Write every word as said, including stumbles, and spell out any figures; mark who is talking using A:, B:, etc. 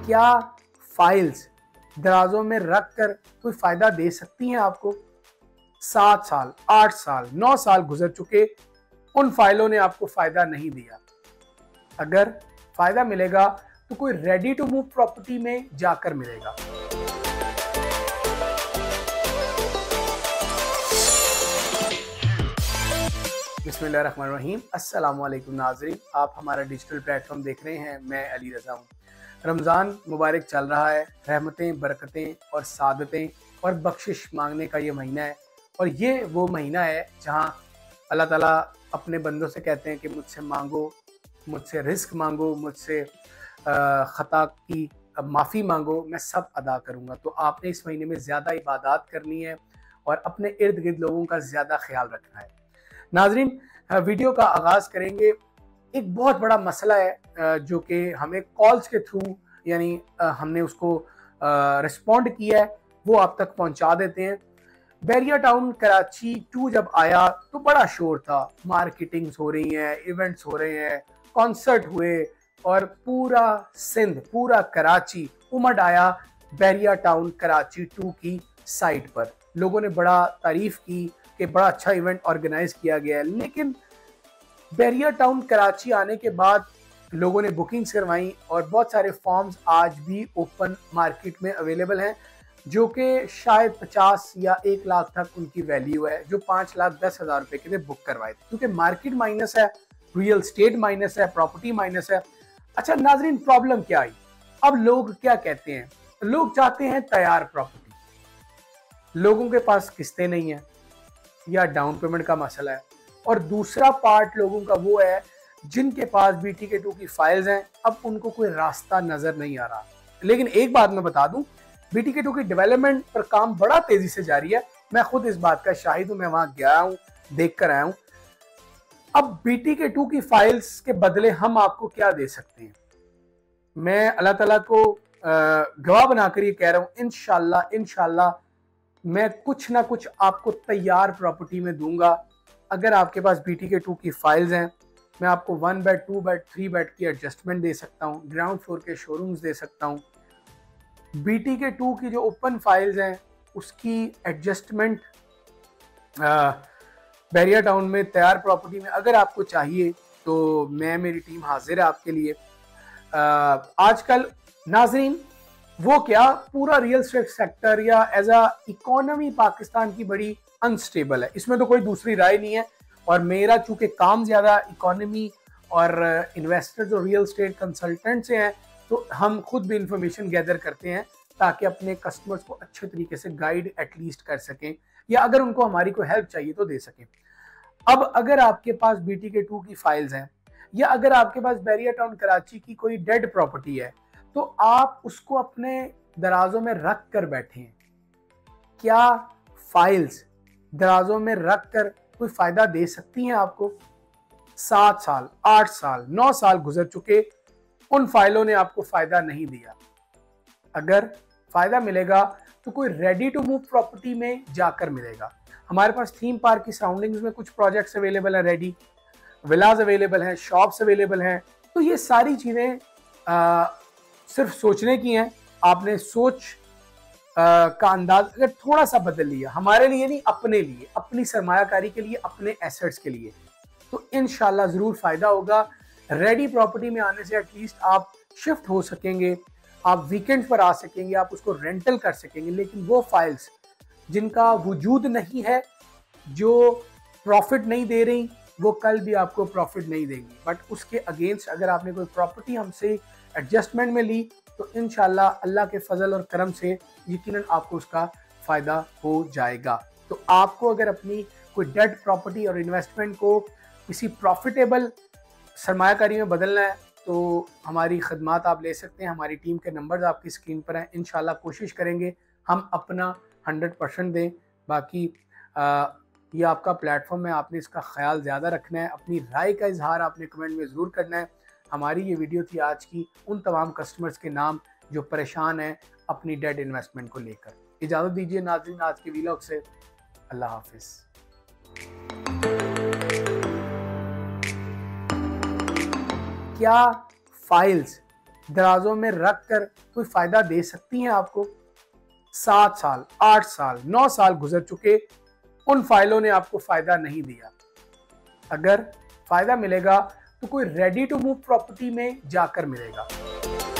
A: क्या फाइल्स दराजों में रख कर कोई फायदा दे सकती हैं आपको? सात साल, आठ साल, नौ साल गुजर चुके, उन फाइलों ने आपको फायदा नहीं दिया। अगर फायदा मिलेगा तो कोई रेडी टू मूव प्रॉपर्टी में जाकर मिलेगा। बिस्मिल्लाहिर्रहमानिर्रहीम। अस्सलामु अलैकुम नाज़रीन, आप हमारा डिजिटल प्लेटफॉर्म देख रहे हैं। मैं अली रज़ा हूँ। रमज़ान मुबारक चल रहा है। रहमतें, बरकतें और सादतें और बख्शिश मांगने का ये महीना है, और ये वो महीना है जहाँ अल्लाह ताला अपने बंदों से कहते हैं कि मुझसे मांगो, मुझसे रिस्क मांगो, मुझसे ख़ता की माफ़ी मांगो, मैं सब अदा करूँगा। तो आपने इस महीने में ज़्यादा इबादत करनी है और अपने इर्द गिर्द लोगों का ज़्यादा ख्याल रखना है। नाजरीन, वीडियो का आगाज़ करेंगे। एक बहुत बड़ा मसला है जो कि हमें कॉल्स के थ्रू, यानी हमने उसको रिस्पॉन्ड किया है, वो आप तक पहुंचा देते हैं। बैरिया टाउन कराची टू जब आया तो बड़ा शोर था, मार्केटिंग्स हो रही हैं, इवेंट्स हो रहे हैं, कॉन्सर्ट हुए, और पूरा सिंध, पूरा कराची उमड़ आया बैरिया टाउन कराची टू की साइट पर। लोगों ने बड़ा तारीफ की कि बड़ा अच्छा इवेंट ऑर्गेनाइज किया गया है। लेकिन बैरिया टाउन कराची आने के बाद लोगों ने बुकिंग्स करवाई और बहुत सारे फॉर्म्स आज भी ओपन मार्केट में अवेलेबल हैं, जो कि शायद पचास या एक लाख तक उनकी वैल्यू है, जो पाँच लाख दस हज़ार रुपए के लिए बुक करवाए थे, क्योंकि मार्केट माइनस है, रियल स्टेट माइनस है, प्रॉपर्टी माइनस है। अच्छा नाजरीन, प्रॉब्लम क्या आई? अब लोग क्या कहते हैं? लोग चाहते हैं तैयार प्रॉपर्टी। लोगों के पास किस्तें नहीं है या डाउन पेमेंट का मसला है, और दूसरा पार्ट लोगों का वो है जिनके पास बी टी के टू की फाइल्स हैं, अब उनको कोई रास्ता नजर नहीं आ रहा। लेकिन एक बात मैं बता दूं, बी टी के टू की डेवलपमेंट पर काम बड़ा तेजी से जारी है। मैं खुद इस बात का शाहिद हूं, मैं वहां गया हूं, देख कर आया हूं। अब बी टी के टू की फाइल्स के बदले हम आपको क्या दे सकते हैं? मैं अल्लाह ताला को गवाह बनाकर ये कह रहा हूं, इंशाल्लाह इंशाल्लाह मैं कुछ ना कुछ आपको तैयार प्रॉपर्टी में दूंगा। अगर आपके पास बी टी के टू की फाइल्स हैं, मैं आपको one bed, two bed, three bed की एडजस्टमेंट दे सकता हूँ, ग्राउंड फ्लोर के शोरूम्स दे सकता हूँ। बी टी के टू की जो ओपन फाइल्स हैं उसकी एडजस्टमेंट बैरिया टाउन में तैयार प्रॉपर्टी में अगर आपको चाहिए तो मैं, मेरी टीम हाजिर है आपके लिए। आजकल नाजरीन, वो क्या, पूरा रियल स्टेट सेक्टर या एज अ इकोनॉमी पाकिस्तान की बड़ी अनस्टेबल है, इसमें तो कोई दूसरी राय नहीं है। और मेरा चूंकि काम ज़्यादा इकोनॉमी और इन्वेस्टर्स और रियल स्टेट कंसल्टेंट से हैं, तो हम खुद भी इंफॉर्मेशन गैदर करते हैं ताकि अपने कस्टमर्स को अच्छे तरीके से गाइड एटलीस्ट कर सकें, या अगर उनको हमारी कोई हेल्प चाहिए तो दे सकें। अब अगर आपके पास बी टी के टू की फाइल्स हैं, या अगर आपके पास बैरिया टाउन कराची की कोई डेड प्रॉपर्टी है, तो आप उसको अपने दराजों में रख कर बैठे हैं। क्या फाइल्स दराजों में रख कर कोई फायदा दे सकती हैं आपको? सात साल, आठ साल, नौ साल गुजर चुके, उन फाइलों ने आपको फायदा नहीं दिया। अगर फायदा मिलेगा तो कोई रेडी टू मूव प्रॉपर्टी में जाकर मिलेगा। हमारे पास थीम पार्क की सराउंडिंग्स में कुछ प्रोजेक्ट्स अवेलेबल है, रेडी विलाज अवेलेबल हैं, शॉप्स अवेलेबल हैं। तो ये सारी चीजें आ, सिर्फ सोचने की हैं। आपने सोच आ, का अंदाज अगर थोड़ा सा बदल लिया, हमारे लिए नहीं, अपने लिए, अपनी सरमायाकारी के लिए, अपने एसेट्स के लिए, तो इंशाल्लाह जरूर फायदा होगा। रेडी प्रॉपर्टी में आने से एटलीस्ट आप शिफ्ट हो सकेंगे, आप वीकेंड पर आ सकेंगे, आप उसको रेंटल कर सकेंगे। लेकिन वो फाइल्स जिनका वजूद नहीं है, जो प्रॉफिट नहीं दे रही, वो कल भी आपको प्रॉफिट नहीं देंगी। बट उसके अगेंस्ट अगर आपने कोई प्रॉपर्टी हमसे एडजस्टमेंट में ली, तो इंशाल्लाह अल्लाह के फजल और करम से यकीनन आपको उसका फ़ायदा हो जाएगा। तो आपको अगर अपनी कोई डेड प्रॉपर्टी और इन्वेस्टमेंट को किसी प्रॉफिटेबल सरमायाकारी में बदलना है, तो हमारी खदमात आप ले सकते हैं। हमारी टीम के नंबर्स आपकी स्क्रीन पर हैं। इंशाल्लाह कोशिश करेंगे हम अपना हंड्रेड परसेंट दें। बाकी आ, ये आपका प्लेटफॉर्म है, आपने इसका ख्याल ज़्यादा रखना है, अपनी राय का इजहार आपने कमेंट में ज़रूर करना है। हमारी ये वीडियो थी आज की उन तमाम कस्टमर्स के नाम जो परेशान हैं अपनी डेड इन्वेस्टमेंट को लेकर। इजाज़त दीजिए नाज़रीन आज के वीलॉग से। अल्लाह हाफिज़। क्या फाइल्स दराजों में रख कर कोई फायदा दे सकती हैं आपको? सात साल, आठ साल, नौ साल गुजर चुके, उन फाइलों ने आपको फायदा नहीं दिया। अगर फायदा मिलेगा तो कोई रेडी टू मूव प्रॉपर्टी में जाकर मिलेगा।